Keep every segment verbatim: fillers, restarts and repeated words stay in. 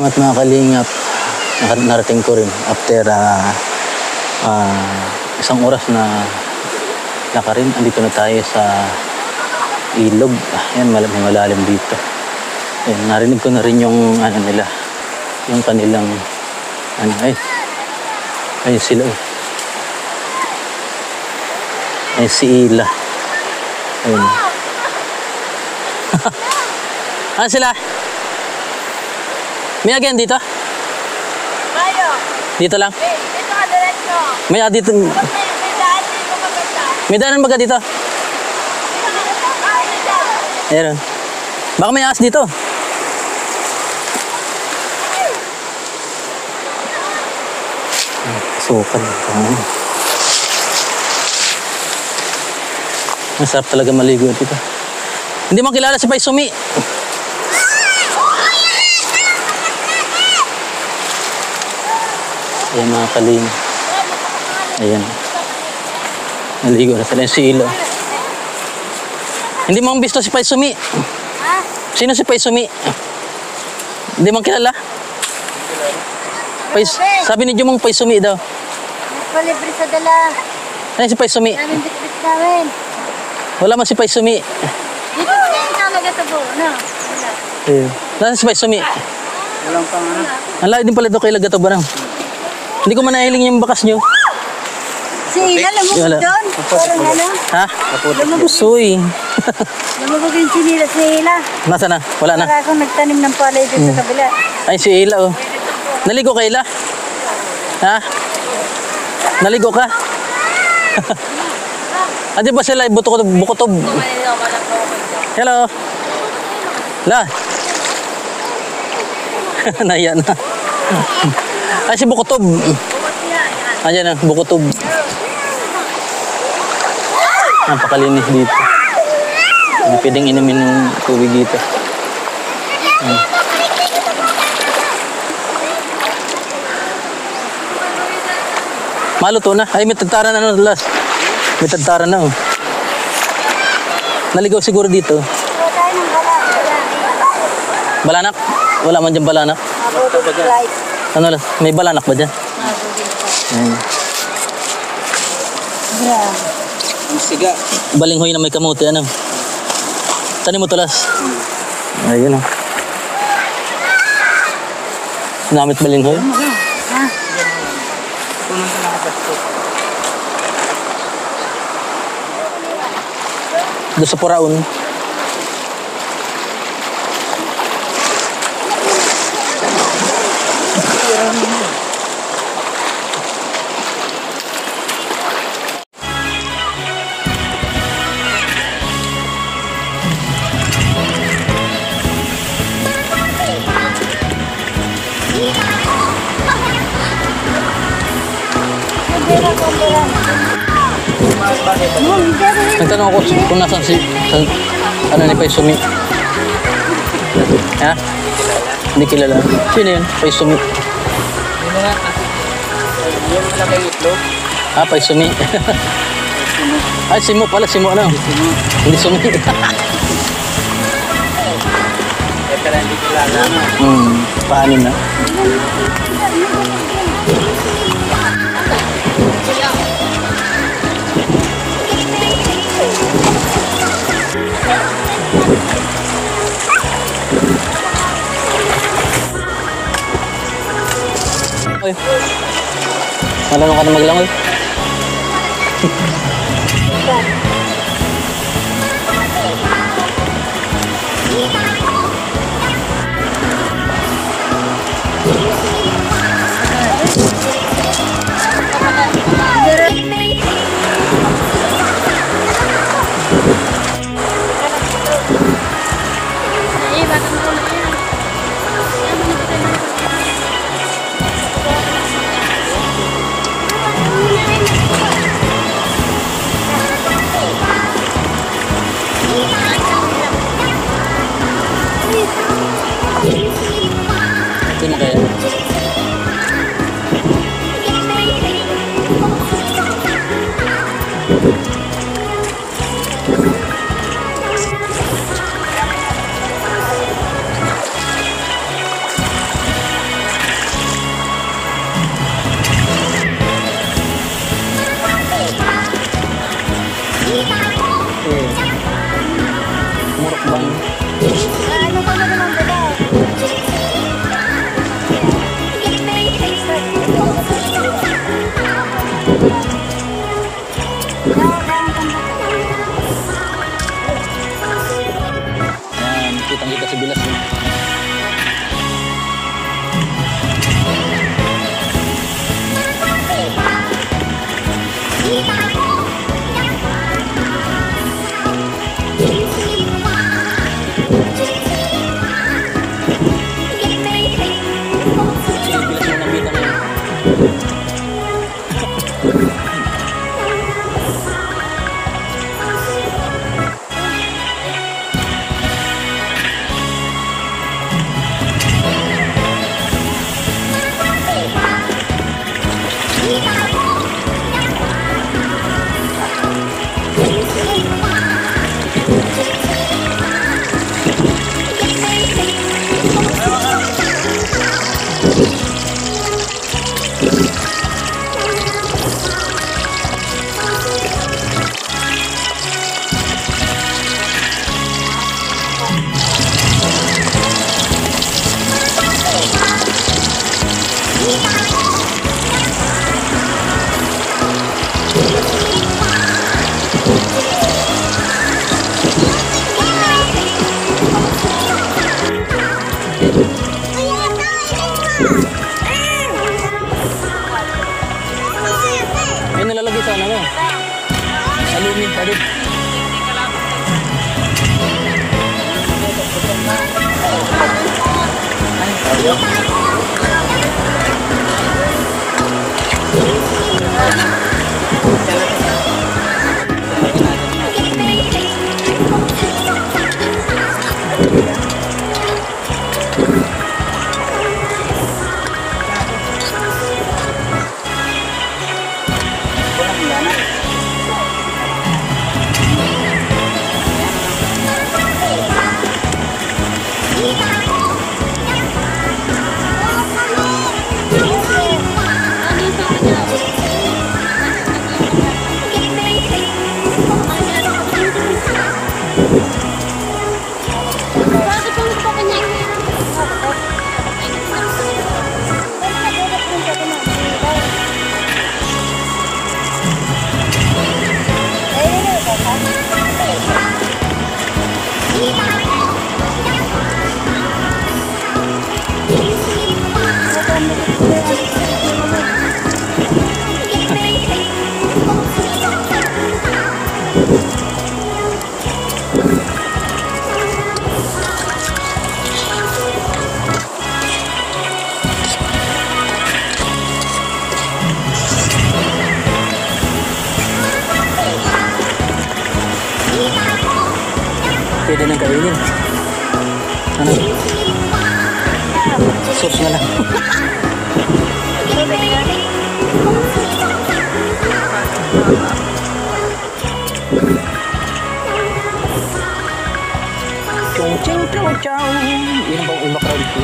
At mga kalingap, narating ko rin after uh, uh, isang oras na lakarin. Andito na tayo sa ilog. Ayan, may malalim dito. Ayan, narinig ko na rin yung ano nila, yung kanilang ano, ay ayun sila eh. Ay si Ila. Ayun. Ano sila? May again dito? Mayo. Dito lang? Eh, dito ka diretso. May ah, dito. May, may daan dito maganda. May daanan baga dito? Ayun. Baka may ahas dito. Sukan. Oh. Masarap talaga maligo dito. Hindi mo kilala si Pai Sumi. Ayan mga kaling. Ayan. Naligo na sila yung si Ilo. Hindi mo ang bisto si Pai Sumi. Ha? Sino si Pai Sumi? Hindi mo kilala? Pai, sabi ni Jumong Pai Sumi daw. Palibre sa dala. Ay si Pai Sumi. Namin bitbit namin. Wala man si Pai Sumi. Dito kayo talaga ito po. No? Wala. Ayun. Nasaan si Pai Sumi? Walang pang ano. Ang layo din pala ito kay Lagato Barang. Hindi ko manahiling yung bakas nyo. Si Ila, lumubog Wala. doon. Parang ano? Ha? Lumubog. Suy. Lumubog yung sinila si Ila. Nasa na? Wala na. Para akong nagtanim ng palay dito sa kabila. Ay si Ila oh. Naligo ka Ila? Ha? Naligo ka? Adi ba sila buto bukotob? Hello. La. Naya na. Ay si bukotob. Ayan na, bukotob. Napakalinis dito. Hindi pwedeng inumin ng tubig dito. Hmm. Maluto na. Ay, may tagtaran na no, last. May tagtaran na oh. Naligaw siguro dito. Wala tayo ng bala. Balanak? Wala man dyan balanak. Mabudol flight. Ano lang? May balanak ba dyan? Mabudol flight. Ayun. Grabe. Ang siga. Balinghoy na may kamote, ano? Tanim mo tulas. Ayun oh. Sinamit balinghoy? Ha? Punan ka lang sa Doon sa Puraon. Nagtanong ako kung nasan si sa, ano ni Pai Sumi. Ha? Hindi kilala. Sino yun? Pai Sumi. Yun nga. Yun pala kay itlog. Ah, Pai Sumi. Ay, Simo pala. Simo ano? Hindi Sumi. Eh, pala hindi kilala. Hmm, paanin na. Oy. Marunong ka na maglangoy? Sino kaya? Sige, bilas mo nabita na yun. May nalalagay sa ano mo? Sa lumin, tadi. Pwede nang kainin. Ano? Sauce na lang. Chong ching chong chong. Yun ang bang umakral ko.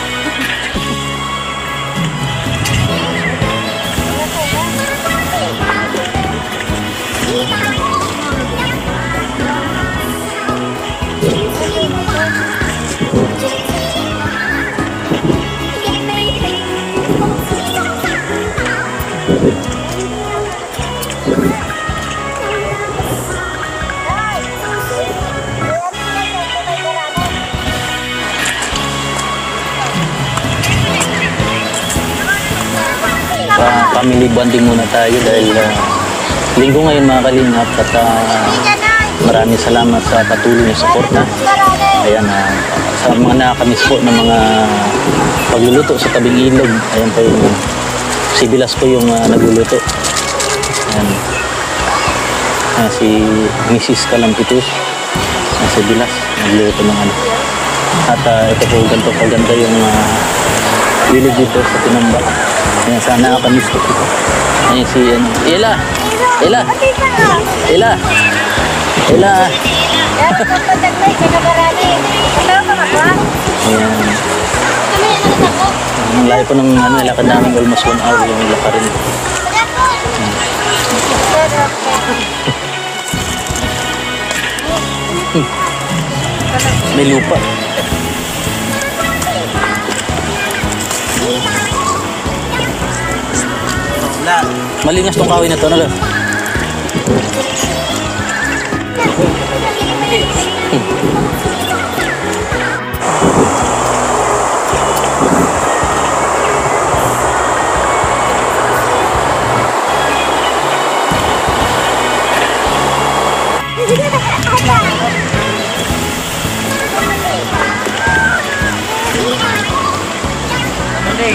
Family bonding muna tayo dahil uh, linggo ngayon mga kalingap at uh, maraming salamat sa patuloy na suporta. Ayan, uh, sa mga nakakamiss po ng mga pagluluto sa tabing ilog. Ayan po yung si Bilas po yung uh, nagluluto. Ayan. Ayan, si Missus Kalampitus. Ayan, si Bilas nagluluto ng ano. At uh, ito po ganito po ganda yung uh, ilog dito sa Tinambak. Ayan, sana nakakamiss ko ito. Ayan si ano. Ela! Ela! Ela! Ela! Ayan. Ang layo po ng ano, lakad namin almost one hour yung lakarin. Hmm. May lupa. Malingas tong kawin na to, ano? Hindi.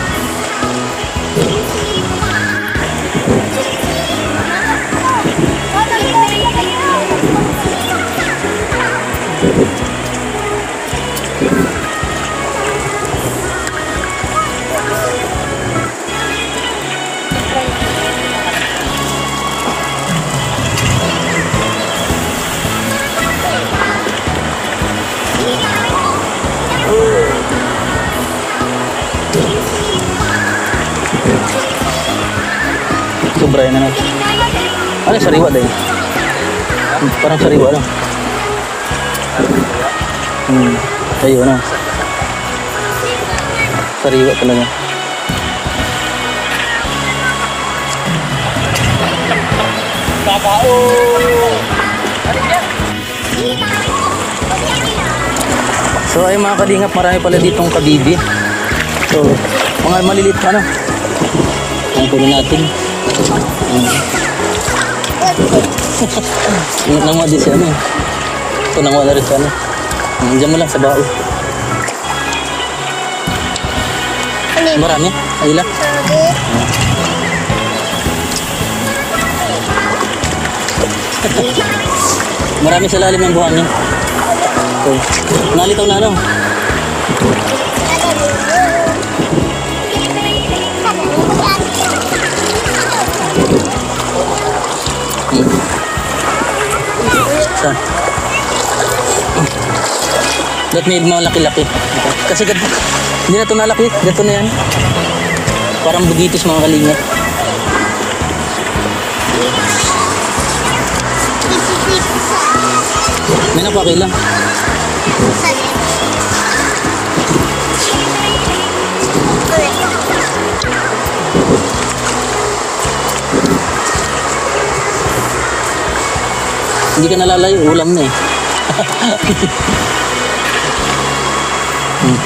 Sobra yan ano. Ano yung sariwa dahil? Parang sariwa lang. Hmm. Ayun ano. Sariwa talaga. Kakao! Ano yan? So ay mga kalingap, marami pala ditong kabibi. So, mga malilit ano. Ang kunin natin. Hmm. Nangwa din siya ano. Ito nangwa na rin siya ano. Diyan mo lang sa bao. Marami? Ayla? Marami sa lalim ng buhangin. So, nalitaw na ano. Hmm. Saan? Ba't may mga laki-laki? Kasi ganito, hindi na ito nalaki. Ganito na yan. Parang bugitis mga kalingap. May napakailang. Hindi ka nalalayo, ulam na eh. Hmm.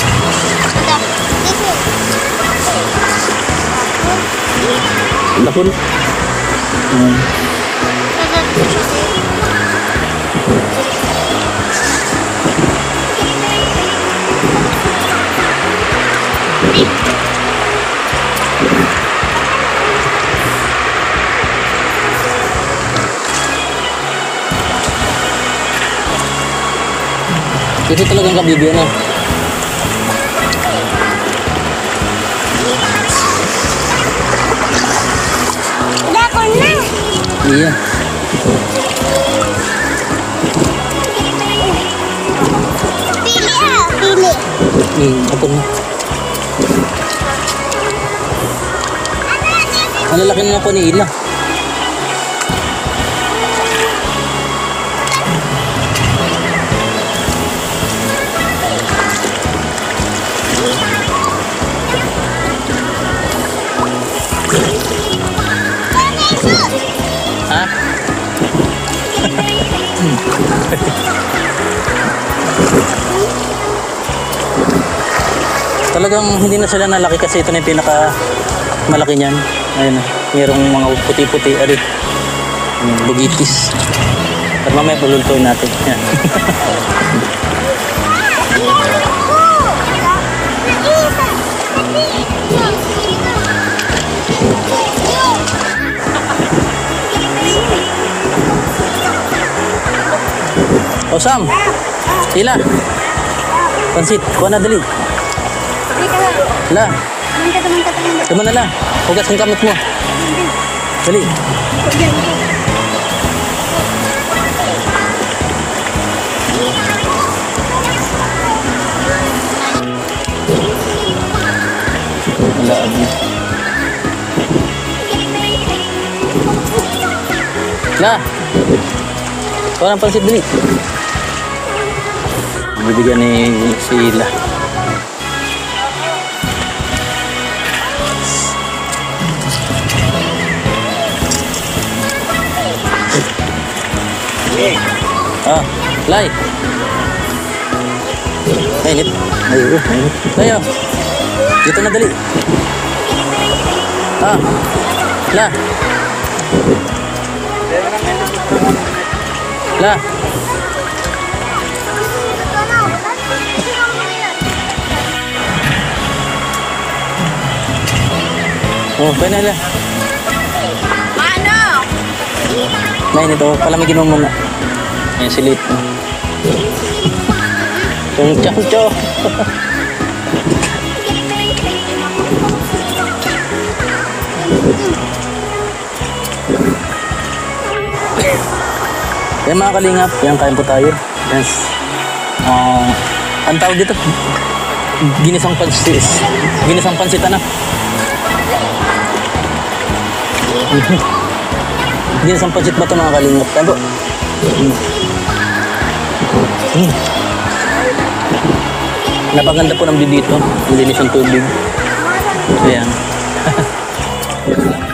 Lakon. Hmm. Ito talagang kabibi ano. Dakon na. Iya. Pili ah, pili. Hmm, ako na. Ang lalaki na ako ni Ila. Ha? Talagang hindi na sila nalaki kasi ito na yung pinaka malaki niyan. Ayun, mayroong mga puti-puti ari. Hmm, bugitis. At mamaya pulultuin natin. Yan. O Sam, Ila, pansit, kuha na dali. La, Teman ka, teman ka, teman ka. naman na la, hugas ng kamot mo. Dali. Wala, abi. La, kuha ng pansit dali. Bibigyan ni si Ila. Ah, Lai. Mainit. Ayo, mainit. Ayo. Dito na dali. Ah. La. La. Oh, pwede na. Ano? Ngayon ito, palamigin mo muna. Ayan, silit. Yung chow-chow. Yan mga kalingap, yan kain po tayo. Yes. Ah, ang tawag dito, ginisang pansit. Ginisang pansit ano? Ginisang pansit ba ito mga kalingap? Yan po. Mm. Mm. Napaganda po ng bibito. Ang linis ng tubig. Ayan.